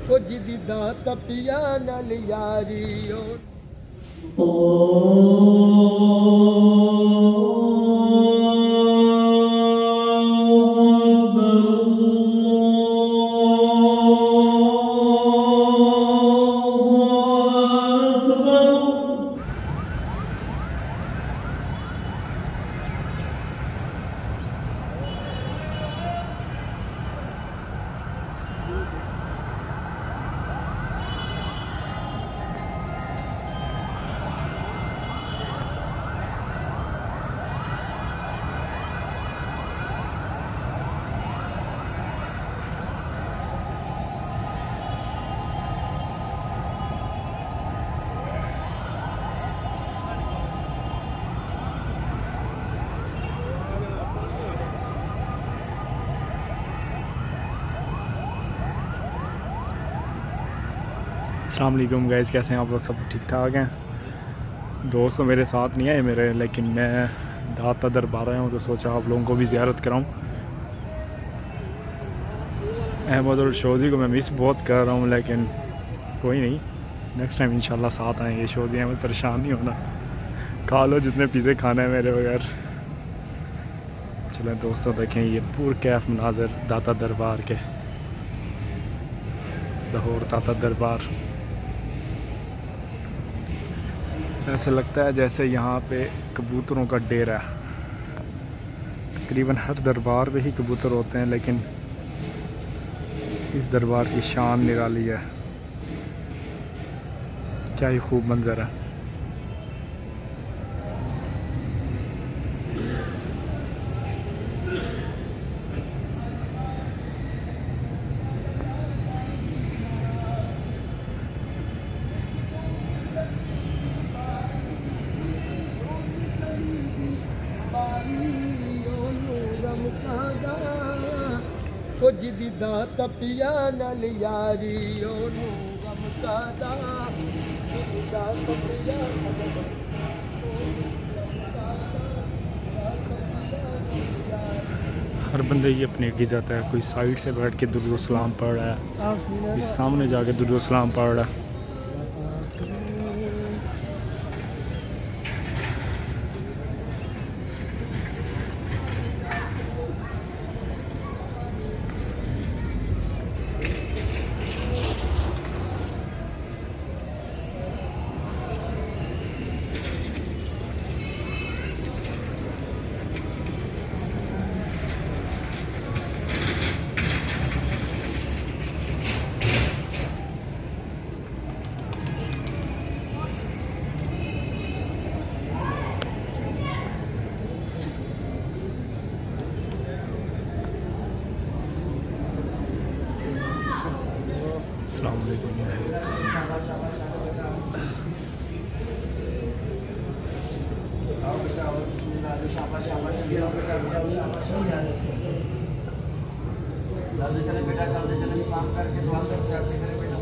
कुछ दी दात पिया नाल यारी अस्सलाम वालेकुम गाइस, कैसे हैं आप लोग? सब ठीक ठाक हैं। दोस्त मेरे साथ नहीं आए मेरे, लेकिन मैं दाता दरबार आया हूँ तो सोचा आप लोगों को भी ज़ियारत कराऊँ। अहमद और शोज़ी को मैं मिस बहुत कर रहा हूँ, लेकिन कोई नहीं, नेक्स्ट टाइम इंशाल्लाह साथ आएंगे। शोज़ी अहमद परेशान नहीं होना, खा लो जितने पिज़्ज़े खाने हैं मेरे बगैर। चलें दोस्तों, देखें ये पूर कैफ मनाजर दाता दरबार के, लाहौर दाता दरबार। ऐसा लगता है जैसे यहाँ पे कबूतरों का डेरा है। तकरीबन हर दरबार पे ही कबूतर होते हैं, लेकिन इस दरबार की शान निराली है। क्या ही खूब मंजर है। कुछ दी दात पिया नाल यारी ओनू गम कादा दात पिया हर बंदे की अपनी अकीदत है। कोई साइड से बैठ के दुरूद सलाम पढ़ रहा है, कोई सामने जाके दुरूद सलाम पढ़ रहा है। अस्सलाम वालेकुम। बेटा चलते चले काम करके दुआ से आते करे बेटा।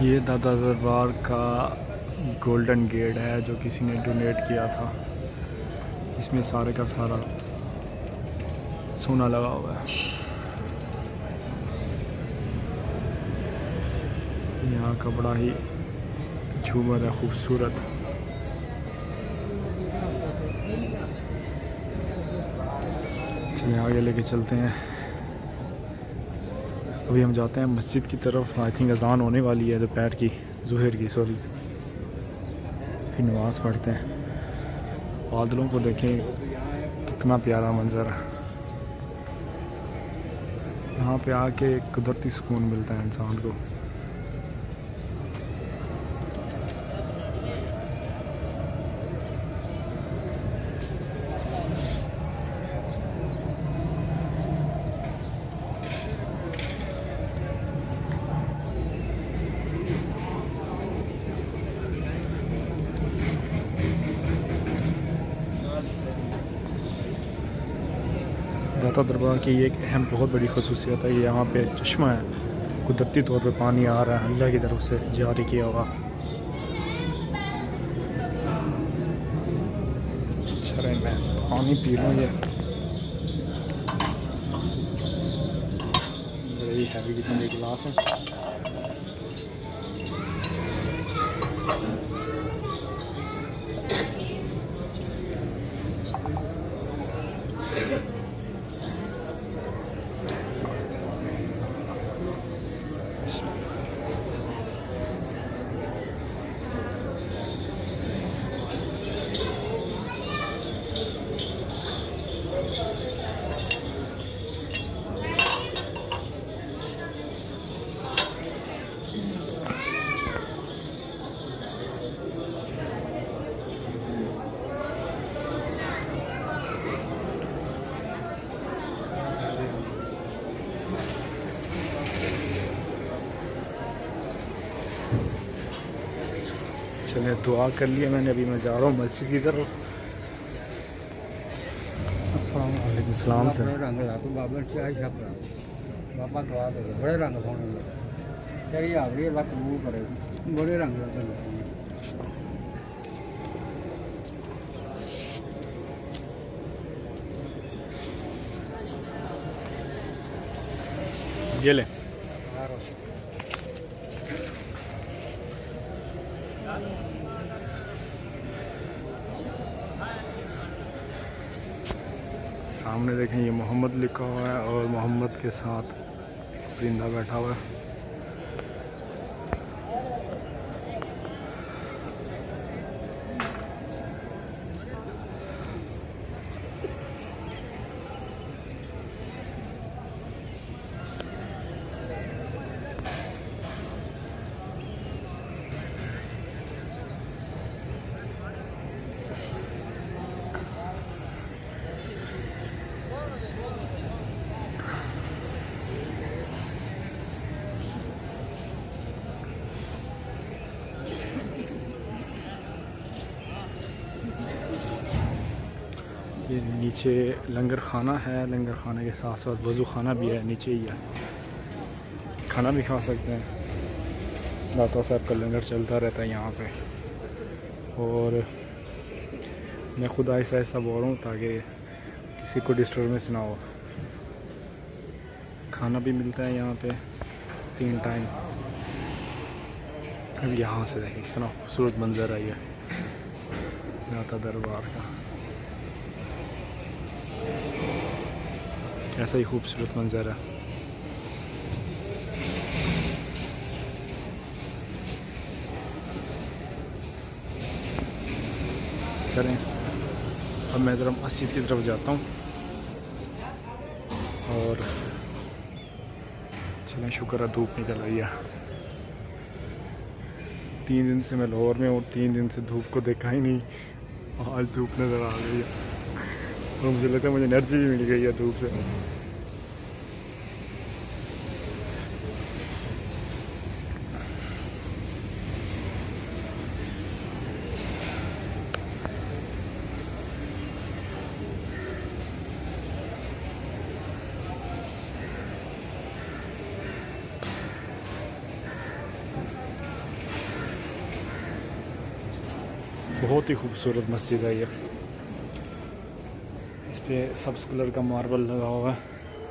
ये दादा दरबार का गोल्डन गेट है जो किसी ने डोनेट किया था। इसमें सारे का सारा सोना लगा हुआ है। यहाँ का बड़ा ही झूमर है खूबसूरत। चलिए आगे लेके चलते हैं। अभी हम जाते हैं मस्जिद की तरफ। आई थिंक अज़ान होने वाली है दोपहर की, ज़ुहर की सॉरी। फिर नमाज़ पढ़ते हैं। बादलों को देखें कितना प्यारा मंज़र है। यहाँ पे आके कुदरती सुकून मिलता है इंसान को। दाता दरबार की एक अहम बहुत बड़ी खसूसियत है, यहाँ पे चश्मा है, कुदरती तौर पे पानी आ रहा है, अल्लाह की तरफ से जारी किया हुआ। चलें मैं पानी पी लूँ। ये बड़ी हैवी किस्म के गिलास है। चलिए दुआ कर लिया मैंने। अभी मैं जा रहा हूँ मस्जिद की तरफ। वालेकुम सलाम से रंग ला तू बाबा क्या छप रहा बाबा दुआ दे बड़े रंग सोने तेरी आवड़ी अल्लाह कबूल करे। बड़े रंग ये ले। सामने देखें ये मोहम्मद लिखा हुआ है और मोहम्मद के साथ परिंदा बैठा हुआ है। ये नीचे लंगर खाना है, लंगर खाने के साथ साथ वज़ू खाना भी है, नीचे ही है, खाना भी खा सकते हैं। दाता साहब का लंगर चलता रहता है यहाँ पे। और मैं खुद ऐसा ऐसा बोल रहा हूँ ताकि किसी को डिस्टर्बेंस ना हो। खाना भी मिलता है यहाँ पे 3 टाइम। अब यहाँ से देखिए कितना खूबसूरत मंजर है ये दाता दरबार का। कैसा ही खूबसूरत मंजर है। चलें अब मैं ज़रा मस्जिद की तरफ जाता हूँ। और चलें शुक्र है धूप निकल रही है। 3 दिन से मैं लाहौर में हूँ, 3 दिन से धूप को देखा ही नहीं। आज धूप नज़र आ गई है और मुझे लगता है मुझे एनर्जी भी मिल गई है धूप से। बहुत ही खूबसूरत मस्जिद है ये। इस पे सब्ज़ कलर का मार्बल लगा हुआ है।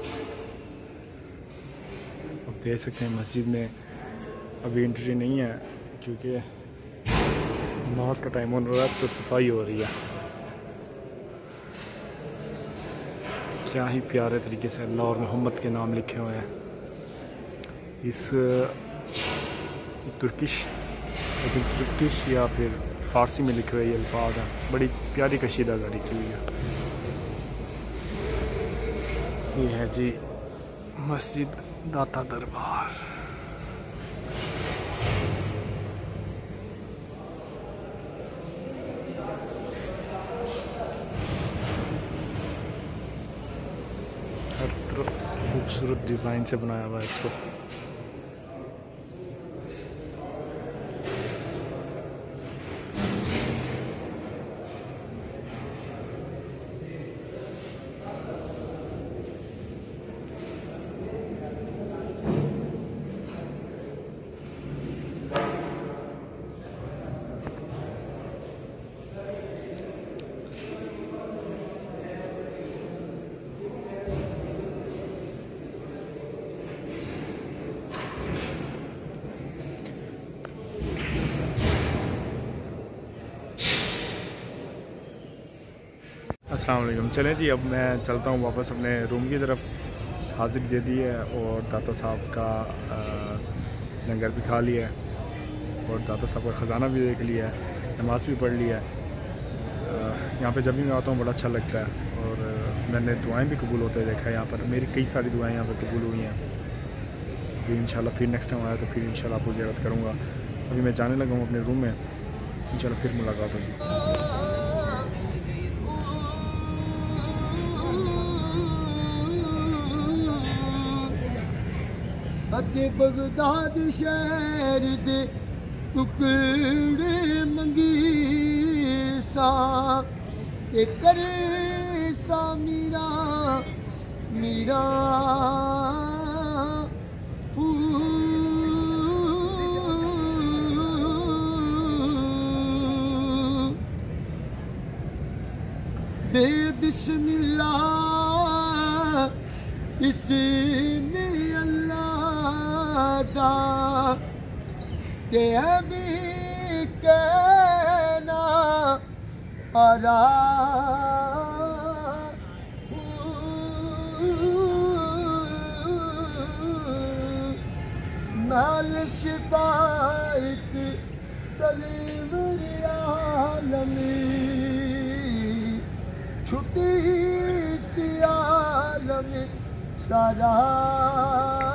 आप देख सकते हैं मस्जिद में अभी एंट्री नहीं है क्योंकि नमाज का टाइम हो रहा है, तो सफाई हो रही है। क्या ही प्यारे तरीके से अल्लाह और मोहम्मद के नाम लिखे हुए हैं। इस तुर्किश या फिर फ़ारसी में लिखे हुए ये अल्फाज हैं। बड़ी प्यारी कशीदाकारी की हुई है। ये है जी मस्जिद दाता दरबार। हर तरफ खूबसूरत डिज़ाइन से बनाया हुआ है इसको। अस्सलाम वालेकुम। चलें जी, अब मैं चलता हूँ वापस अपने रूम की तरफ। हाजिर दे दी है और दाता साहब का लंगर भी खा लिया है और दाता साहब का ख़जाना भी देख लिया है, नमाज़ भी पढ़ लिया है। यहाँ पे जब भी मैं आता हूँ बड़ा अच्छा लगता है और मैंने दुआएं भी कबूल होते देखा है यहाँ पर। मेरी कई सारी दुआएं यहाँ पर कबूल हुई हैं। फिर इंशाल्लाह फिर नेक्स्ट टाइम आया तो फिर इंशाल्लाह आपको ज़ियारत करूँगा। अभी मैं जाने लगा हूँ अपने रूम में, इंशाल्लाह फिर मुलाकात होगी। अते बगदाद शहर दे टुकड़े मंगी सा ते करे सा मीरा मीरा बे बिस्मिल्लाह इसने दा ते अभी कहना आरा नाल शिफाइत सलीम आलमी छुट्टी सी आलमी सारा